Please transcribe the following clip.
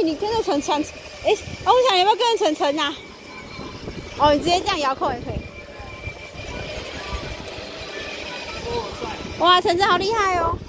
你跟着晨晨，哎，我想你要不要跟着晨晨呐？哦，你直接这样遥控也可以。哇，晨晨好厉害哦！